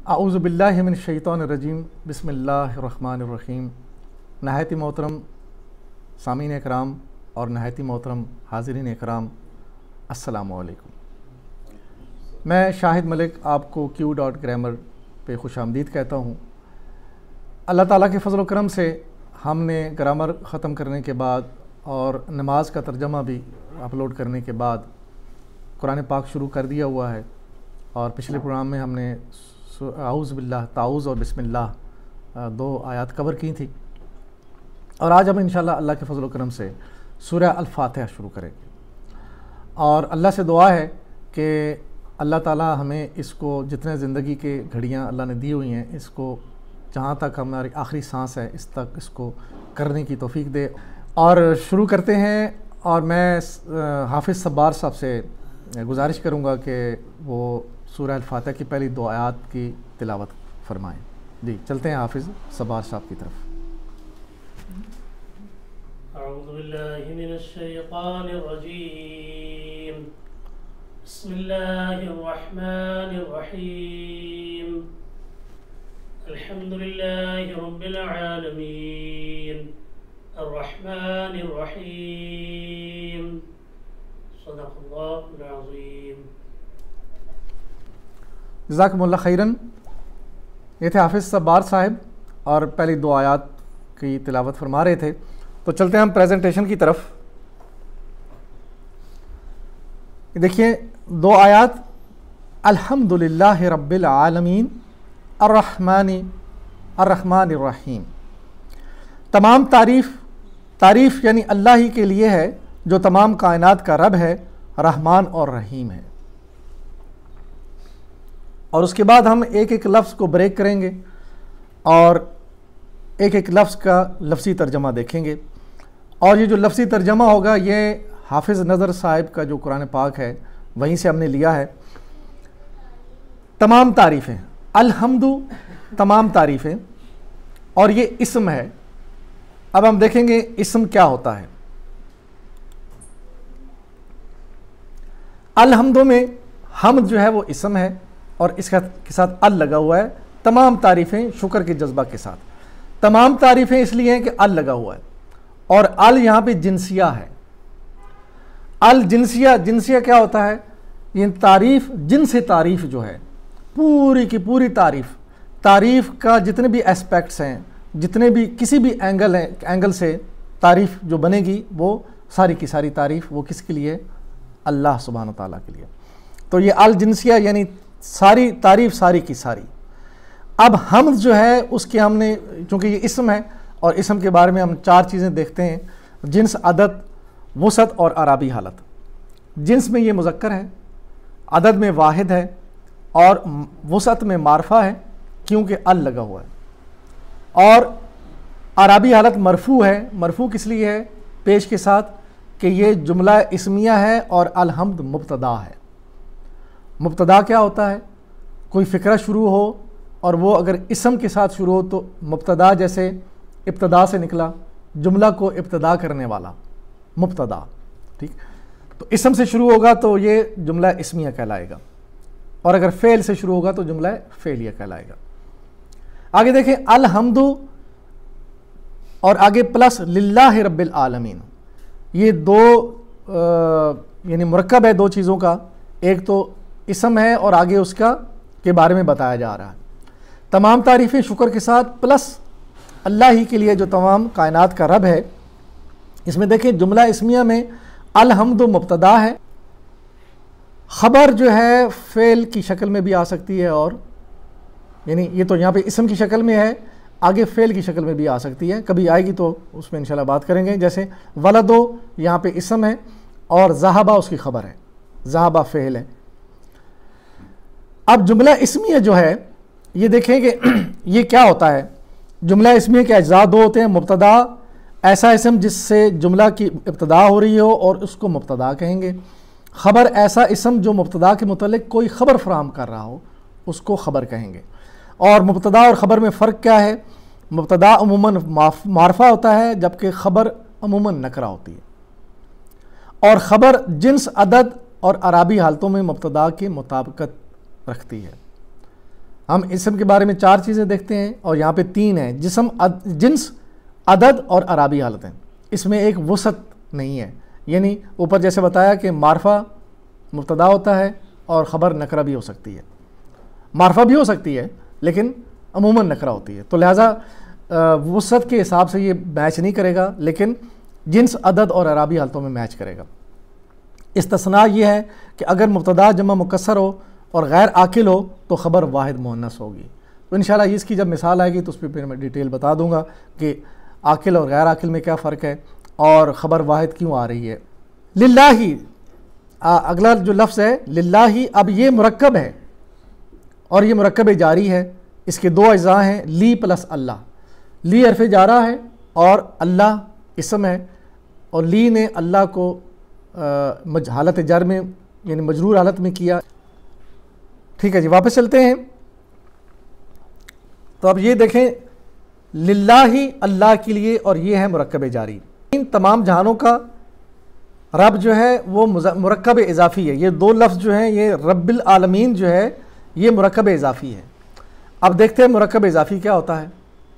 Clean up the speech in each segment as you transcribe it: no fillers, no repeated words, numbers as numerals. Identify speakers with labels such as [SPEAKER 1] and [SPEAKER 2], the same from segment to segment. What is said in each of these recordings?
[SPEAKER 1] आऊज़ु बिल्लाहि मिनश शैतानिर रजीम बिस्मिल्लाहिर रहमानिर रहीम। नहायती मोहतरम सामीन इकराम और नहायती मोहतरम हाज़रीन इकराम, अस्सलामु अलैकुम। मैं शाहिद मलिक आपको Q.grammar पे खुशामदीद कहता हूँ। अल्लाह ताला के फ़ज़ल व करम से हमने ग्रामर ख़त्म करने के बाद और नमाज का तर्जमा भी अपलोड करने के बाद कुरान पाक शुरू कर दिया हुआ है। और पिछले प्रोग्राम में हमने आऊज़ बिल्लाह, ताऊज़ और बिस्मिल्लाह दो आयत कवर की थी। और आज हम इंशाअल्लाह अल्लाह के फ़ज़ल व करम से सूरह अल-फातिहा शुरू करेंगे। और अल्लाह से दुआ है कि अल्लाह ताला हमें इसको जितने ज़िंदगी के घड़ियाँ अल्लाह ने दी हुई हैं, इसको जहाँ तक हमारी आखिरी सांस है इस तक इसको करने की तौफीक दे। और शुरू करते हैं। और मैं हाफिज़ सब्बार साहब से गुजारिश करूँगा कि वो सूरह अल-फातिहा की पहली दो आयत की तिलावत फरमाएँ। जी चलते हैं हाफिज़ सब्बार साहब की तरफ।
[SPEAKER 2] अऊज़ु बिल्लाहि मिनश शैतानिर रजीम। बिस्मिल्लाहिर रहमानिर रहीम। अल्हम्दुलिल्लाहि रब्बिल आलमीन अर्रहमानिर रहीम सदक़ल्लाहुल अज़ीम।
[SPEAKER 1] जज़ाकुमुल्लाह खैरन। ये थे हाफिज़ सब्बार साहब और पहली दो आयत की तिलावत फरमा रहे थे। तो चलते हैं हम प्रेजेंटेशन की तरफ। देखिए दो आयत, अल्हम्दुलिल्लाहि रब्बिल आलमीन अर्रहमानिर रहीम। तमाम तारीफ़ यानी अल्लाह ही के लिए है जो तमाम कायनात का रब है, रहमान और रहीम है। और उसके बाद हम एक एक लफ्ज़ को ब्रेक करेंगे और एक एक लफ्ज़ का लफ्ज़ी तर्जमा देखेंगे। और ये जो लफ्ज़ी तर्जमा होगा ये हाफिज़ नज़र साहिब का जो कुरान पाक है वहीं से हमने लिया है। तमाम तारीफ़ें, अल्हम्दु तमाम तारीफ़ें, और ये इस्म है। अब हम देखेंगे इस्म क्या होता है। अल्हम्दु में हम जो है वो इस्म है और इसका के साथ अल लगा हुआ है। तमाम तारीफ़ें शुक्र के जज्बा के साथ। तमाम तारीफ़ें इसलिए हैं कि अल लगा हुआ है और अल यहाँ पे जिनसिया है। अल जिनसिया, जिनसिया क्या होता है? ये तारीफ़, जिनसे तारीफ़ जो है पूरी की पूरी तारीफ़ का जितने भी एस्पेक्ट्स हैं, जितने भी किसी भी एंगल से तारीफ़ जो बनेगी वो सारी की सारी तारीफ़ वो किसके लिए? अल्लाह सुब्हानहू तआला के लिए। तो ये अल जिनसिया यानी सारी तारीफ़ सारी की सारी। अब हम जो है उसके हमने, चूँकि ये इस्म है और इस्म के बारे में हम चार चीज़ें देखते हैं: जिन्स, अदद, वुसअत और अराबी हालत। जिन्स में ये मुज़क्कर है, अदद में वाहिद है और वुसअत में मारफा है क्योंकि अल लगा हुआ है। और अराबी हालत मरफू है। मरफू किस लिए है? पेश के साथ कि ये जुमला इस्मिया है और अलहम्द मुब्तदा है। मुब्तदा क्या होता है? कोई फ़िक्रा शुरू हो और वो अगर इस्म के साथ शुरू हो तो मुब्तदा, जैसे इब्तदा से निकला, जुमला को इब्तदा करने वाला मुब्तदा। ठीक, तो इस्म से शुरू होगा तो ये जुमला इस्मिया कहलाएगा और अगर फ़ेल से शुरू होगा तो जुमला फ़ेलिया कहलाएगा। आगे देखें, अलहम्दु और आगे प्लस लिल्लाहि रब्बिल आलमीन। ये दो यानी मुरक्कब है दो चीज़ों का। एक तो इस्म है और आगे उसका के बारे में बताया जा रहा है। तमाम तारीफ़ें शुक्र के साथ प्लस अल्लाह ही के लिए जो तमाम कायनात का रब है। इसमें देखें जुमला इस्मिया में अलहम्दु मुब्तदा है, ख़बर जो है फ़ेल की शक्ल में भी आ सकती है, और यानी ये तो यहाँ पे इस्म की शक्ल में है, आगे फ़ेल की शक्ल में भी आ सकती है, कभी आएगी तो उसमें इंशाल्लाह बात करेंगे। जैसे वलदो यहाँ पे इस्म है और ज़हाबा उसकी ख़बर है, ज़हाबा फ़ेल है। अब जुमला इस्मिया जो है ये देखें कि ये क्या होता है। जुमला इस्मिया के अज्जा दो होते हैं। मुब्तदा, ऐसा इस्म जिससे जुमला की इब्तदा हो रही हो और उसको मुब्तदा कहेंगे। ख़बर, ऐसा इस्म जो मुब्तदा के मुतल्लिक़ कोई ख़बर फराहम कर रहा हो उसको ख़बर कहेंगे। और मुब्तदा और ख़बर में फ़र्क क्या है? मुब्तदा अमूमन मारफा होता है जबकि ख़बर अमूमन नकरा होती है। और ख़बर जिन्स, अदद और अराबी हालतों में मुब्तदा की मुताबिकत रखती है। हम इसम के बारे में 4 चीज़ें देखते हैं और यहाँ पे 3 हैं, जिस्म, जिन्स, अदद और अराबी हालतें। इसमें एक वसत नहीं है, यानी ऊपर जैसे बताया कि मारफा मुब्तदा होता है और ख़बर नकरा भी हो सकती है, मारफा भी हो सकती है लेकिन अमूमन नकरा होती है। तो लिहाजा वसत के हिसाब से ये मैच नहीं करेगा, लेकिन जिन्स, अदद और अराबी हालतों में मैच करेगा। इस्तिस्ना ये है कि अगर मुब्तदा जमा मुकस्सर हो और गैर आकिल हो तो ख़बर वाहिद मुअन्नस होगी। तो इंशाल्लाह इसकी जब मिसाल आएगी तो उस पर फिर मैं डिटेल बता दूंगा कि आकिल और गैर आकिल में क्या फ़र्क है और ख़बर वाहिद क्यों आ रही है। लिल्लाही, अगला जो लफ्ज़ है लिल्लाही, अब ये मुरक्कब है और ये मुरक्कब जारी है। इसके 2 अज्जा हैं, ली प्लस अल्लाह। ली हरफ़ जारा है और अल्लाह इसम है, और ली ने अल्लाह को हालत जर में यानी मजरूर हालत में किया। ठीक है जी, वापस चलते हैं। तो अब ये देखें, लिल्लाही अल्लाह के लिए, और ये है मुरक्कब जारी। इन तमाम जहानों का रब जो है वो मुरक्कब इजाफ़ी है। ये 2 लफ्ज़ जो हैं, ये रब्बिल आलमीन जो है ये मुरक्कब इजाफ़ी है। अब देखते हैं मुरक्कब इजाफ़ी क्या होता है।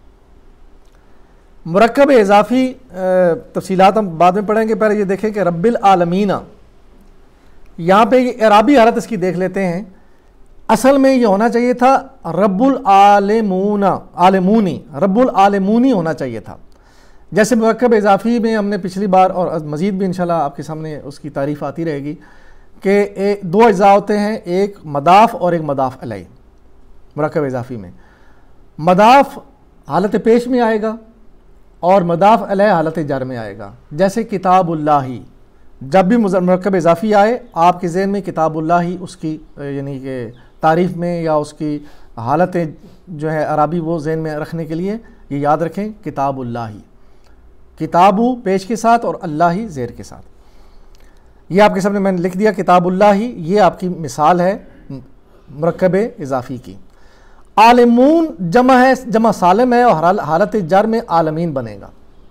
[SPEAKER 1] मुरक्कब इजाफ़ी तफसीलात हम बाद में पढ़ेंगे, पहले ये देखें कि रब्बिल आलमीना, यहाँ पे ये इराबी हालत इसकी देख लेते हैं। असल में ये होना चाहिए था रब्बुल आलमूना, आलमूनी, रब्बुल आलमूनी होना चाहिए था। जैसे मुरक्कब इजाफ़ी में हमने पिछली बार और मज़ीद भी इंशाल्लाह आपके सामने उसकी तारीफ़ आती रहेगी कि 2 अज्जा होते हैं, एक मदाफ़ और एक मदाफ़ अलैह। मुरक्कब इजाफ़ी में मदाफ़ हालत पेश में आएगा और मदाफ़ अलैह हालत जर में आएगा। जैसे किताबुल्लाही, जब भी मुरक्कब इजाफ़ी आए आपके ज़हन में किताबुल्लाही उसकी यानी कि तारीफ़ में या उसकी हालतें जो है अराबी वो ज़हन में रखने के लिए ये याद रखें, किताबुल्लाही, किताबु पेश के साथ और अल्लाही ज़ेर के साथ। ये आपके सामने मैंने लिख दिया किताबुल्लाही, ये आपकी मिसाल है मुरक्कब इजाफ़ी की। आलमून जमा है, जमा सालम है और हालत जर में आलमीन बनेगा।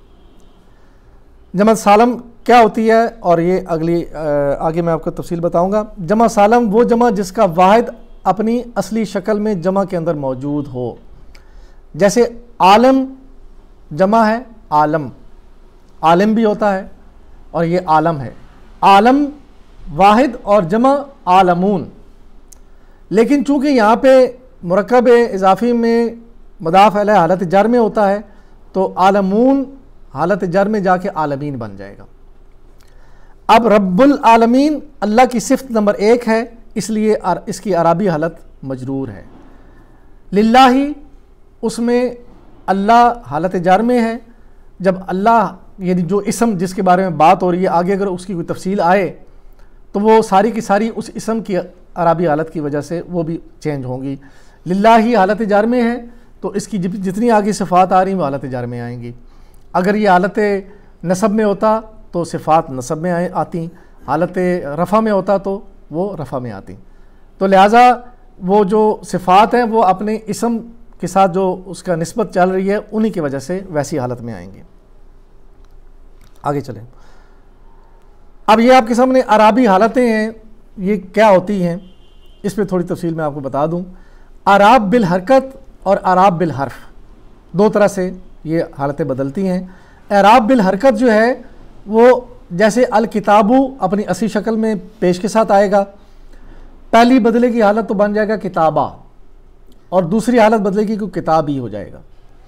[SPEAKER 1] जमा सालम क्या होती है और ये अगली आगे मैं आपको तफसील बताऊंगा। जमा सालम वो जमा जिसका वाहिद अपनी असली शक्ल में जमा के अंदर मौजूद हो। जैसे आलम जमा है आलम, आलिम भी होता है और ये आलम है। आलम वाहिद और जमा आलमून, लेकिन चूंकि यहाँ पे मुरक्कब इजाफ़ी में मदाफ़ अलैह हालत जर में होता है तो आलमून हालत जर में जाके आलमीन बन जाएगा। अब रब्बुल आलमीन अल्लाह की सिफ़त नंबर 1 है, इसलिए इसकी अराबी हालत मजरूर है। लिल्लाही उसमें अल्लाह हालत जर में है। जब अल्लाह यानी जो इसम जिसके बारे में बात हो रही है, आगे अगर उसकी कोई तफसील आए तो वो सारी की सारी उस इसम की अराबी हालत की वजह से वो भी चेंज होंगी। लिल्लाही हालत जार में है तो इसकी जितनी आगे सिफ़ात आ रही हैं वो हालत जार में आएंगी। अगर ये हालत नसब में होता तो सिफ़ात नसब में आती, हालत रफ़ा में होता तो वो रफ़ा में आती। तो लिहाजा वो जो सिफ़ात हैं वो अपने इसम के साथ जो उसका निस्बत चल रही है उन्हीं की वजह से वैसी हालत में आएंगे। आगे चलें। अब ये आपके सामने अराबी हालतें हैं, ये क्या होती हैं इस पर थोड़ी तफसील मैं आपको बता दूं। अराब बिल हरकत और अराब बिल हर्फ, 2 तरह से ये हालतें बदलती हैं। अराब बिल हरकत जो है वो जैसे अल किताबु अपनी असली शक्ल में पेश के साथ आएगा, पहली बदले की हालत तो बन जाएगा किताबा और दूसरी हालत बदलेगी कि किताब ही हो जाएगा।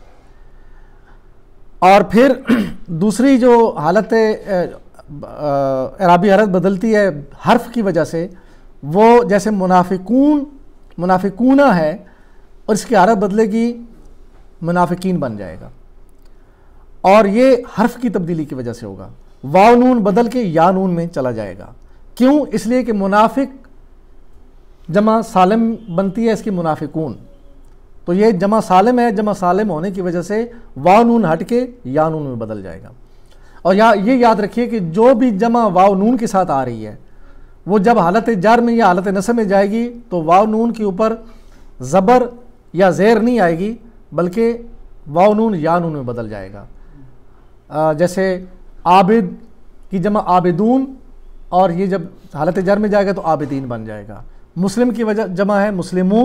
[SPEAKER 1] और फिर दूसरी जो हालत अराबी हालत बदलती है हर्फ की वजह से, वो जैसे मुनाफिकूना है और इसकी हालत बदलेगी मुनाफिकीन बन जाएगा और ये हर्फ की तब्दीली की वजह से होगा। वाव नून बदल के या नून में चला जाएगा। क्यों? इसलिए कि मुनाफिक जमा सालिम बनती है इसकी मुनाफिकून, तो ये जमा सालिम है, जमा सालिम होने की वजह से वाव नून हट के या नून में बदल जाएगा। और यहाँ ये याद रखिए कि जो भी जमा वाव नून के साथ आ रही है वो जब हालत जार में या हालत नसब में जाएगी तो वाव नून के ऊपर ज़बर या ज़ेर नहीं आएगी बल्कि वाव नून या नून में बदल जाएगा। जैसे आबिद की जमा आबिदून और ये जब हालत जार में जाएगा तो आबिदीन बन जाएगा। मुस्लिम की वजह जमा है मुस्लिमून,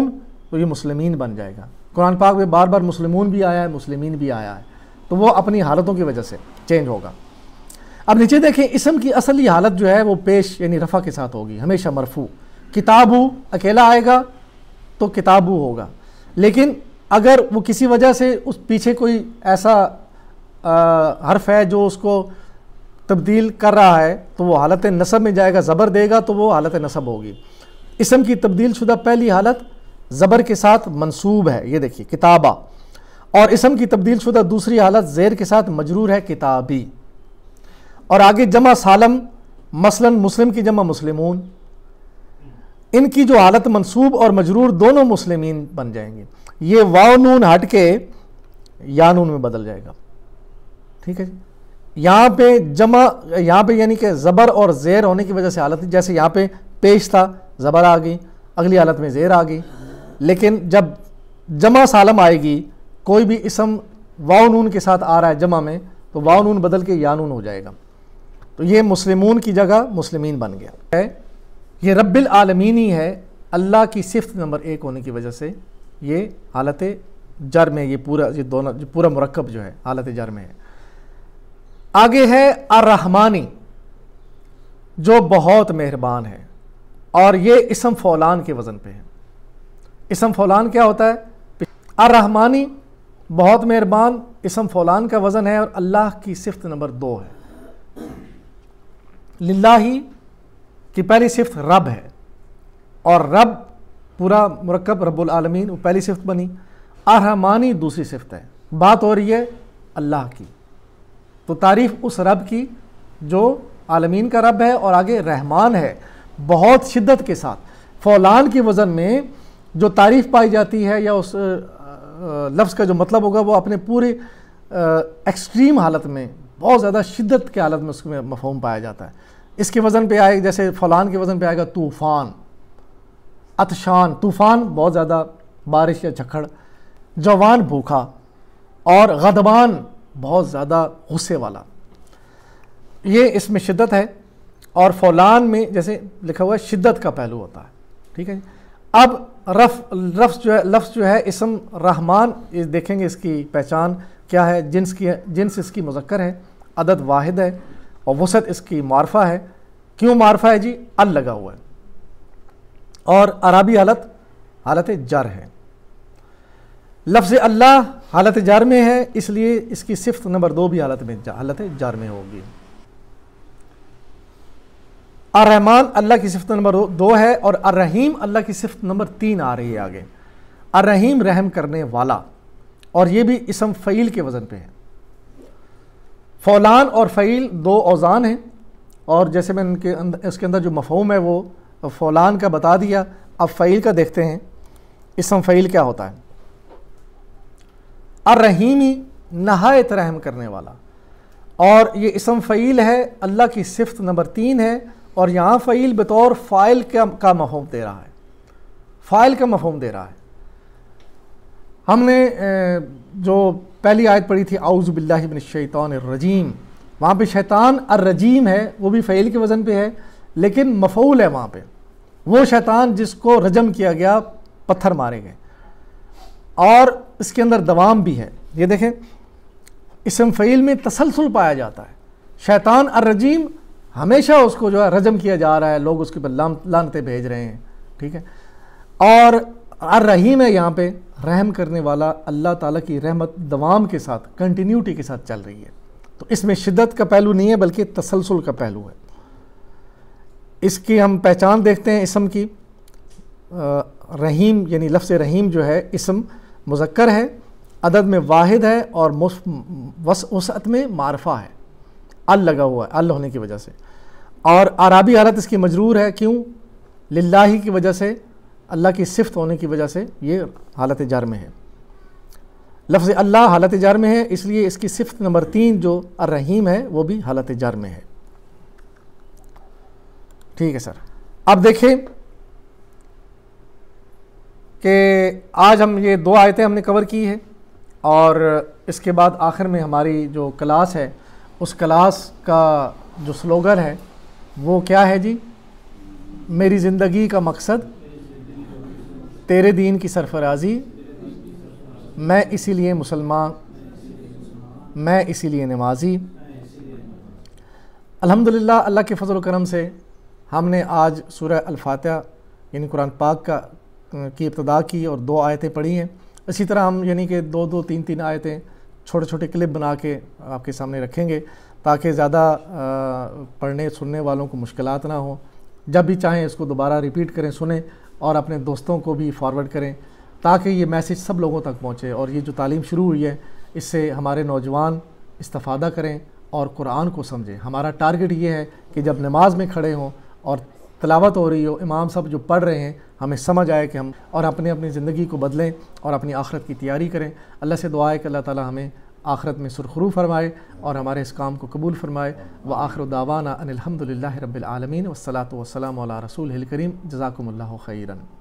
[SPEAKER 1] तो ये मुस्लिमीन बन जाएगा। कुरान पाक में बार बार मुस्लिमून भी आया है, मुस्लिमीन भी आया है, तो वो अपनी हालतों की वजह से चेंज होगा। अब नीचे देखें, इसम की असली हालत जो है वो पेश यानी रफ़ा के साथ होगी, हमेशा मरफू। किताबू अकेला आएगा तो किताबू होगा, लेकिन अगर वो किसी वजह से उस पीछे कोई ऐसा हर्फ है जो उसको तब्दील कर रहा है तो वो हालत नसब में जाएगा, ज़बर देगा तो वो हालत नसब होगी। इसम की तब्दील शुदा पहली हालत ज़बर के साथ मंसूब है, ये देखिए किताबा, और इसम की तब्दील शुदा दूसरी हालत ज़ेर के साथ मजरूर है, किताबी। और आगे जमा सालम, मसलन मुस्लिम की जमा मुस्लिमून, इनकी जो हालत मंसूब और मजरूर दोनों मुस्लिमीन बन जाएंगे। ये वाव नून हट के या नून में बदल जाएगा, ठीक है जी। यहाँ पे जमा, यहाँ पे यानी कि ज़बर और ज़ेर होने की वजह से हालत, जैसे यहाँ पे पेश था ज़बर आ गई, अगली हालत में ज़ेर आ गई, लेकिन जब जमा सालम आएगी, कोई भी इसम वाव नून के साथ आ रहा है जमा में, तो वाव नून बदल के या नून हो जाएगा। तो ये मुस्लिमून की जगह मुस्लिमीन बन गया है। ये रब्बिल आलमीन ही है, अल्लाह की सिफ्त नंबर 1 होने की वजह से ये हालत जर में, ये पूरा मुरक्कब जो है हालत जर में है। आगे है अर्रहमानी, जो बहुत मेहरबान है, और ये इसम फौलान के वज़न पे है। इसम फौलान क्या होता है? अर्रहमानी बहुत मेहरबान, इसम फौलान का वज़न है, और अल्लाह की सिफ्त नंबर 2 है। लिल्लाही की पहली सिफ्त रब है, और रब पूरा मुरक्कब रब्बुल आलमीन वो पहली सिफ्त बनी। अर्रहमानी दूसरी सिफ्त है, बात हो रही है अल्लाह की, तो तारीफ़ उस रब की जो आलमीन का रब है, और आगे रहमान है बहुत शिद्दत के साथ। फौलान के वज़न में जो तारीफ़ पाई जाती है या उस लफ्ज़ का जो मतलब होगा वो अपने पूरे एक्सट्रीम हालत में, बहुत ज़्यादा शिद्दत के हालत में उसमें मफ़हूम पाया जाता है। इसके वज़न पे आएगा, जैसे फौलान के वज़न पे आएगा तूफ़ान, अतशान, तूफ़ान बहुत ज़्यादा बारिश या झक्खड़, जवान भूखा, और गदबान बहुत ज़्यादा गुस्से वाला, ये इसमें शिद्दत है। और फौलान में जैसे लिखा हुआ है शिद्दत का पहलू होता है, ठीक है। अब लफ्ज़ जो है इसम रहमान, ये देखेंगे इसकी पहचान क्या है। जिन्स इसकी मुज़क्कर है, अदद वाहिद है, और वसत इसकी मारफा है। क्यों मारफा है जी? अल लगा हुआ है, और अरबी हालत जर है। लफ्ज़ अल्लाह हालत जर में है, इसलिए इसकी सिफ्त नंबर 2 भी हालत जर में होगी। अर्रहमान अल्लाह की सिफ्त नंबर 2 है, और अर्रहीम अल्लाह की सिफ्त नंबर 3 आ रही है आगे। अर्रहीम रहम करने वाला, और ये भी इसम फ़ईल के वज़न पे है। फौलान और फ़ईल 2 औज़ान हैं, और जैसे मैंने इसके अंदर जो मफ़हूम है वो फौलान का बता दिया। अब फ़ईल का देखते हैं, इसम फ़ईल क्या होता है। अर्रहीमी नहायत रहम करने वाला, और ये इसम फ़ईल है, अल्लाह की सिफ्त नंबर 3 है, और यहाँ फ़ईल बतौर फ़ाइल का मफ़हूम दे रहा है, फ़ाइल का मफ़हूम दे रहा है। हमने जो पहली आयत पढ़ी थी औज़ु बिल्लाहि मिनश शैतानिर रजीम, वहाँ पे शैतान अर्रजीम है, वो भी फ़ईल के वज़न पे है, लेकिन मफ़ऊल है वहाँ पे, वो शैतान जिसको रजम किया गया, पत्थर मारे गए, और इसके अंदर दवाम भी है। ये देखें, इसम फ़ईल में तसलसल पाया जाता है। शैतान अर्रजीम, हमेशा उसको जो है रजम किया जा रहा है, लोग उसके पर लानतें भेज रहे हैं, ठीक है। और अर्रहीम है, यहाँ पे रहम करने वाला, अल्लाह ताला की रहमत दवाम के साथ, कंटिन्यूटी के साथ चल रही है। तो इसमें शिद्दत का पहलू नहीं है, बल्कि तसलसल का पहलू है। इसकी हम पहचान देखते हैं इसम की। रहीम यानी लफ्ज़ रहीम जो है इसम मुज़क्कर है, अदद में वाहिद है, और वसअत में मारफा है, अल लगा हुआ है, अल होने की वजह से। और अरबी हालत इसकी मजरूर है, क्यों? लिल्लाही की वजह से, अल्लाह की सिफ्त होने की वजह से ये हालत जर में है। लफ्ज़ अल्लाह हालत जर में है, इसलिए इसकी सिफ्त नंबर 3 जो अर्रहीम है वो भी हालत जर में है, ठीक है सर। अब देखें कि आज हम ये 2 आयतें हमने कवर की है, और इसके बाद आखिर में हमारी जो क्लास है, उस क्लास का जो स्लोगन है वो क्या है जी? मेरी ज़िंदगी का मकसद तेरे दीन की सरफराजी, मैं इसीलिए मुसलमान, मैं इसीलिए नमाजी। अल्हम्दुलिल्लाह, अल्लाह के फ़ज़ल व करम से हमने आज सूरह अल-फातिहा यानी कुरान पाक की इब्तिदा की और 2 आयतें पढ़ी हैं। इसी तरह हम यानी कि 2-2, 3-3 आयतें छोटे छोटे क्लिप बना के आपके सामने रखेंगे ताकि ज़्यादा पढ़ने सुनने वालों को मुश्किलात ना हो। जब भी चाहें इसको दोबारा रिपीट करें, सुनें और अपने दोस्तों को भी फॉरवर्ड करें ताकि ये मैसेज सब लोगों तक पहुँचे। और ये जो तालीम शुरू हुई है इससे हमारे नौजवान इस्तिफ़ादा करें और कुरान को समझें। हमारा टारगेट ये है कि जब नमाज में खड़े हों और तिलावत हो रही हो, इमाम साहब जो पढ़ रहे हैं हमें समझ आए कि हम और अपनी अपनी ज़िंदगी को बदलें और अपनी आखिरत की तैयारी करें। अल्लाह से दुआ है कि अल्लाह ताला हमें आखिरत में सुरखरू फरमाए और हमारे इस काम को कबूल फरमाए। व आखिर दावाना अनिल हम्दुलिल्लाहि रब्बिल आलमीन वस्सलातु वस्सलामु अला रसूलिहिल करीम। जज़ाकुमुल्लाहु खैरन।